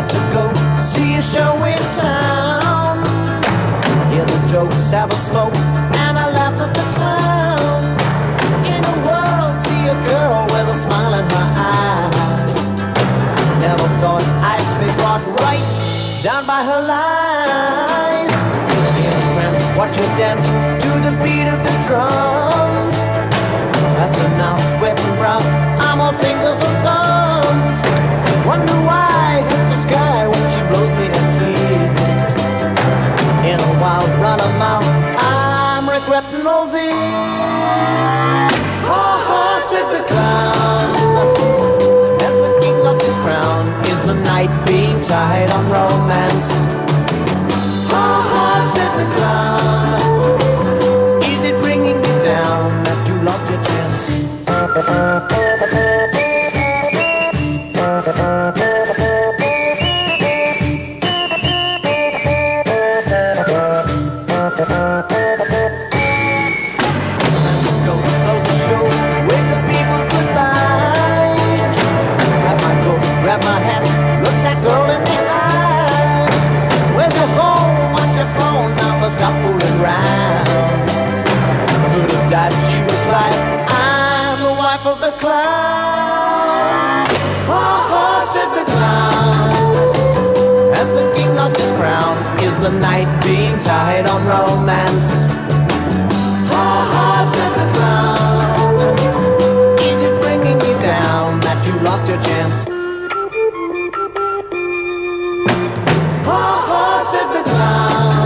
got to go see a show in town. Hear the jokes, have a smoke, and I laugh at the clown. In a world, see a girl with a smile in her eyes. Never thought I'd be brought right down by her lies. In a trance, watch her dance to the beat of the drums. As the now sweating brown, I'm all fingers and thumbs. Wonder why I hit the sky when she blows me a kiss. In a wild run of mouth, I'm regretting all this. Ha ha, said the clown, as the king lost his crown. Is the night being tied on romance? Ha ha, said the clown, is it bringing you down that you lost your chance? Grab my hat, look that girl in the eye. Where's your home? What's your phone number? Stop fooling around. Could have died, she replied, I'm the wife of the clown. Ha ha, said the clown, as the king lost his crown. Is the night being tied on romance? Ha ha, said the clown, is it bringing you down that you lost your chance? Said the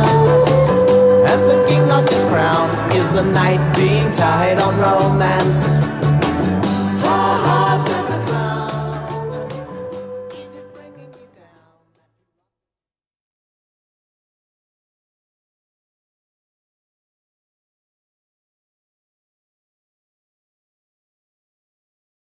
clown, as the king lost his crown. Is the night being tied on romance?